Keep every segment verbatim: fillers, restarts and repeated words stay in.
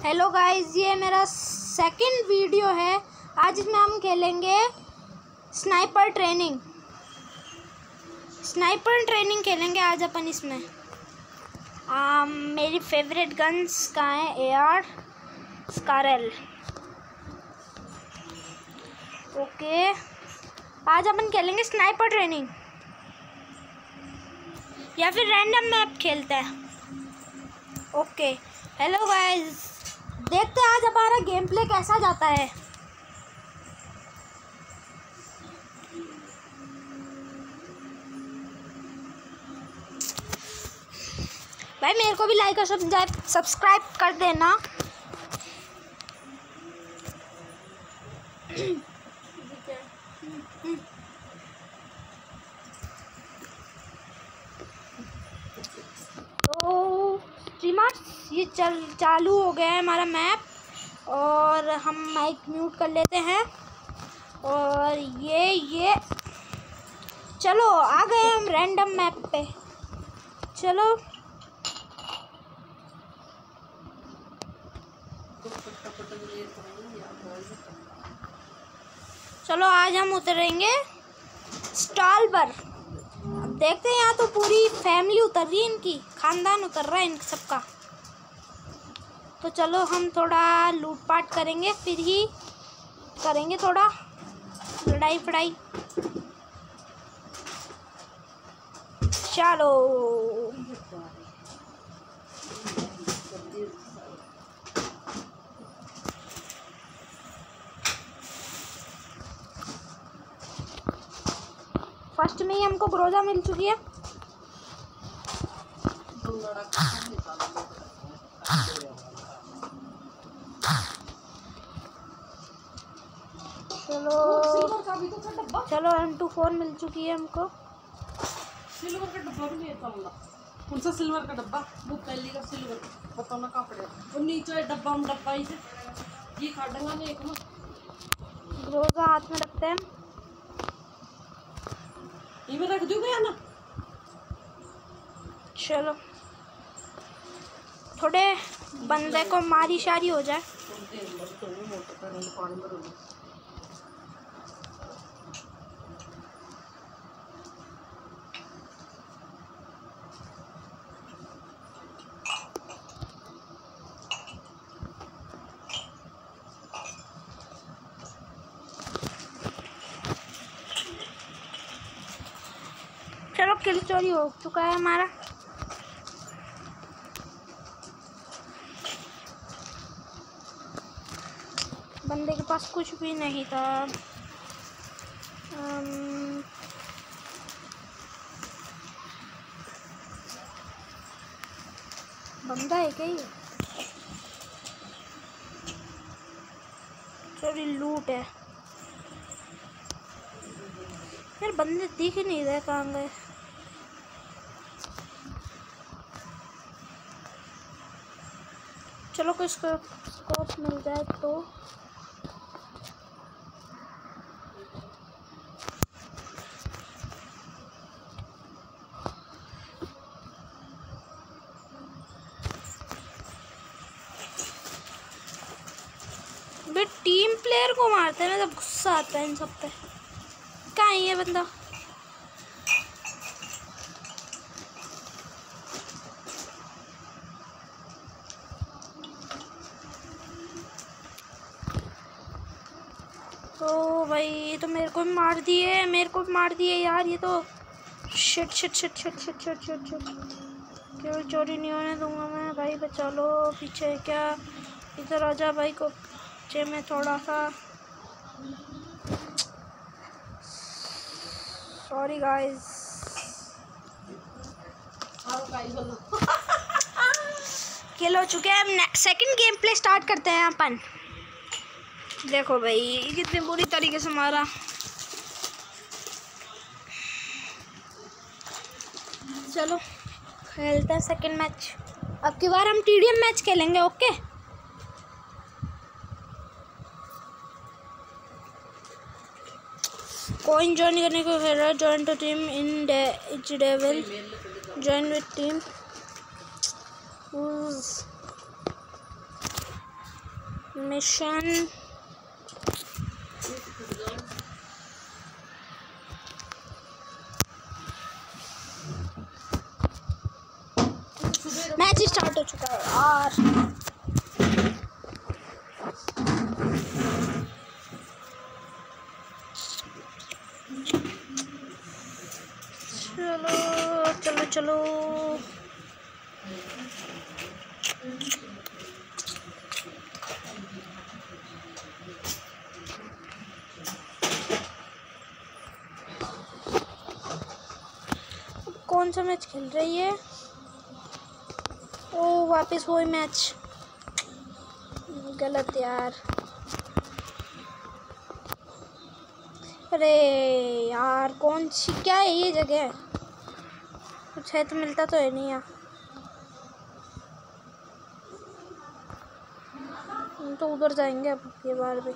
Hello guys, ये मेरा second video है। आज इसमें हम खेलेंगे स्नाइपर ट्रेनिंग स्नाइपर ट्रेनिंग खेलेंगे आज अपन इसमें। आ, मेरी फेवरेट गन्स का है ए आर स्कारल। ओके, आज अपन खेलेंगे स्नाइपर ट्रेनिंग या फिर रैंडम मैप खेलते हैं। ओके, हेलो गाइस, देखते हैं आज हमारा गेम प्ले कैसा जाता है। भाई मेरे को भी लाइक और सब्सक्राइब कर देना। तो स्ट्रीमर्स, ये चल चालू हो गया है हमारा मैप और हम माइक म्यूट कर लेते हैं। और ये ये चलो आ गए हम रैंडम मैप पे। चलो चलो आज हम उतरेंगे स्टॉल पर। अब देखते हैं, यहाँ तो पूरी फैमिली उतर रही है, इनकी खानदान उतर रहा है इन सबका। तो चलो हम थोड़ा लूटपाट करेंगे, फिर ही करेंगे थोड़ा लड़ाई फड़ाई। चलो फर्स्ट में ही हमको ग्रोजा मिल चुकी है। चलो चलो एम टू फोर मिल चुकी है हमको। सिल्वर का डब्बा भी नहीं था, कौन सा सिल्वर का डब्बा? वो पहली का सिल्वर बताओ ना कहाँ पड़ेगा। वो नीचे डब्बा में डब्बा ही से ये काटेगा नहीं एक में। ग्रोजा हाथ में रखते हैं, ये में रख दूँगा ना। चलो थोड़े बंदे को मारी शारी हो जाए। चलो किल चोरी हो चुका है हमारा। बंदे के पास कुछ भी नहीं था। अम, बंदा है क्या ये? सॉरी, लूट है यार। बंदे दिख ही नहीं रहे, कहाँ गए? चलो कोई स्कोप मिल जाए तो। बे टीम प्लेयर को मारते हैं ना, जब गुस्सा आता है इन सब पे। कहाँ है ये बंदा? तो भाई ये तो मेरे को भी मार दिए, मेरे को भी मार दिए यार। ये तो shit shit shit shit shit shit shit shit क्यों चोरी नहीं होने दूंगा मैं। भाई बचा लो, पीछे क्या? इधर आजा भाई को पीछे में थोड़ा सा। Sorry guys. किल हो चुके हैं हम। सेकंड गेम प्ले स्टार्ट करते हैं अपन। देखो भाई कितने बुरी तरीके से मारा। चलो खेलते हैं सेकंड मैच। अब की बार हम टीडीएम मैच खेलेंगे। ओके, कॉइन ज्वाइन करने को कह रहा है। Join to team in devil, join with team. Mission match start हो चुका है यार। चलो चलो चलो कौन सा मैच खेल रही है? ओ वापस वही मैच। गलत यार। अरे यार कौन सी क्या है ये जगह? कुछ है तो मिलता तो है नहीं यार। हम तो उधर जाएंगे अब ये बार भी।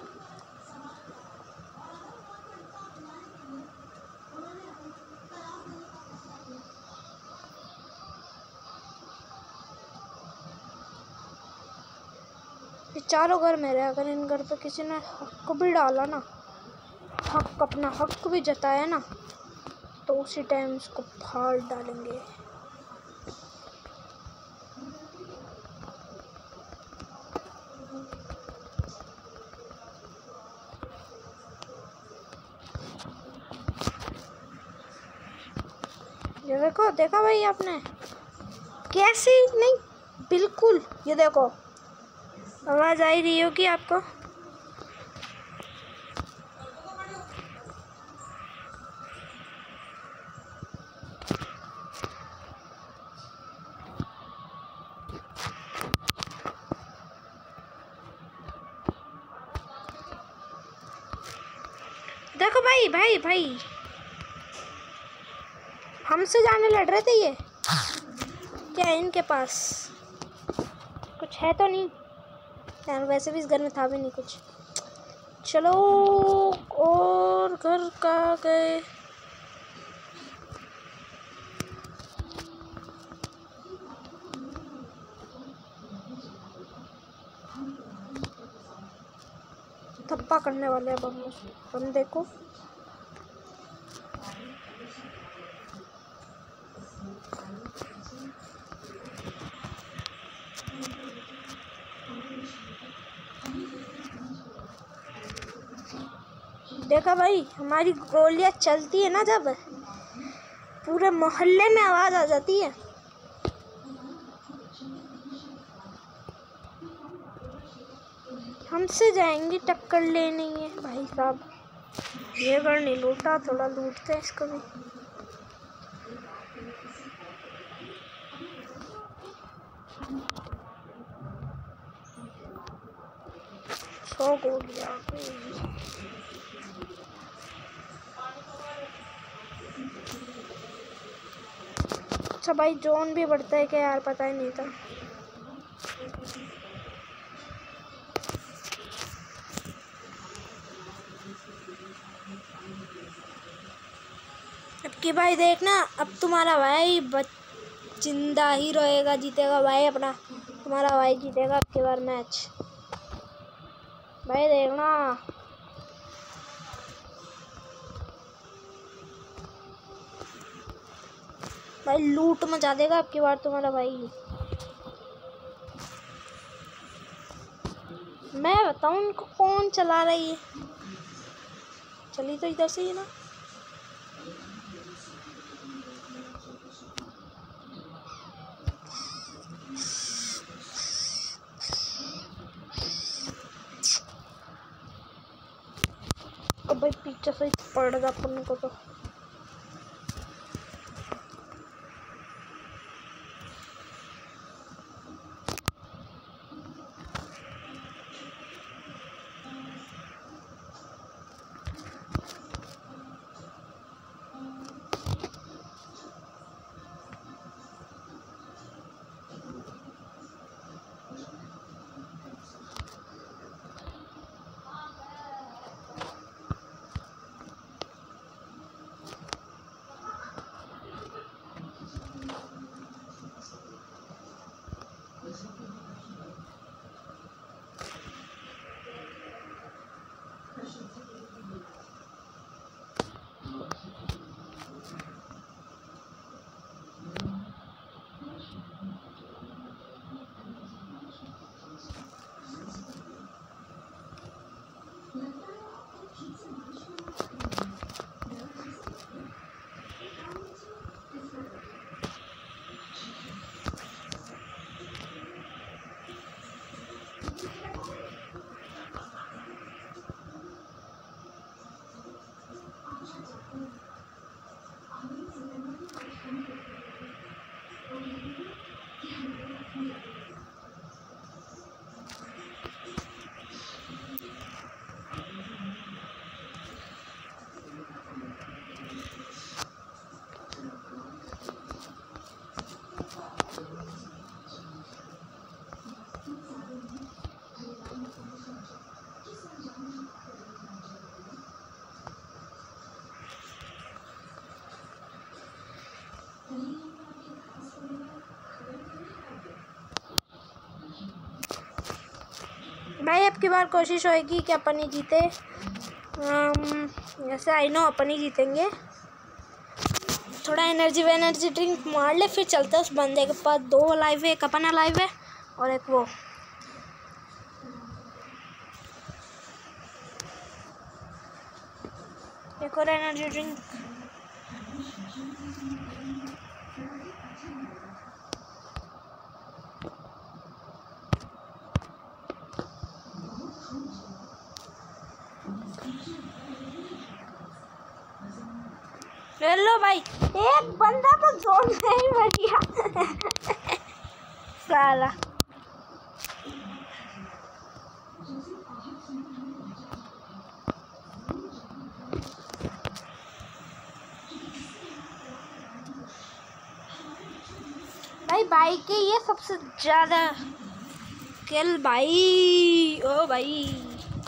ये चारों घर मेरे, अगर इन घर पे किसी ने हक भी डाला ना, हक अपना हक भी जताया ना, तो उसी टाइम उसको फाड़ डालेंगे। ये देखो, देखा भाई आपने कैसे? नहीं बिल्कुल, ये देखो आवाज आई रही होगी आपको। देखो भाई भाई भाई हमसे जाने लड़ रहे थे ये। क्या है इनके पास? कुछ है तो नहीं यार, वैसे भी इस घर में था भी नहीं कुछ। चलो और घर का गए। थप्पा करने वाले अब हम उस बंदे को। देखा भाई, हमारी गोलियां चलती है ना जब, पूरे मोहल्ले में आवाज आ जाती है। हमसे जाएंगे टक्कर लेनी है भाई साहब। ये घर नहीं लूटा, थोड़ा लूटते हैं इसको भी। सौ गोलियां। अच्छा भाई, जोन भी बढ़ता है क्या यार? पता ही नहीं था। अब की भाई देखना, अब तुम्हारा भाई जिंदा ही रहेगा, जीतेगा भाई अपना। तुम्हारा भाई जीतेगा अब की बार मैच भाई, देखना। भाई लूट मचा देगा अब की बार तुम्हारा भाई। मैं बताऊं उनको कौन चला रही है? चली तो इधर से ही ना। अब भाई पीछे से पड़ेगा अपन को तो। भाई अब की बार कोशिश होएगी कि अपन ही जीते। जैसे आई नो अपन ही जीतेंगे। थोड़ा एनर्जी व एनर्जी ड्रिंक मार ले, फिर चलते हैं उस बंदे के पास। दो लाइव है, एक अपन लाइव है और एक वो। एक और एनर्जी ड्रिंक। ले लो भाई, एक बंदा तो जोन में ही मर गया। साला भाई भाई के ये सबसे ज्यादा किल भाई। ओ भाई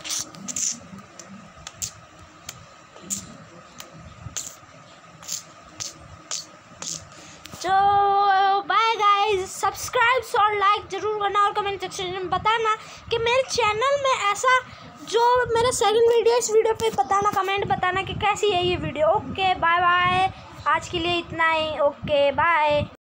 तो बाय गाइस, सब्सक्राइब और लाइक जरूर करना और कमेंट सेक्शन में बताना कि मेरे चैनल में ऐसा जो मेरा सेकंड वीडियो, इस वीडियो पे बताना, कमेंट बताना कि कैसी है ये वीडियो। ओके बाय बाय, आज के लिए इतना ही। Okay bye.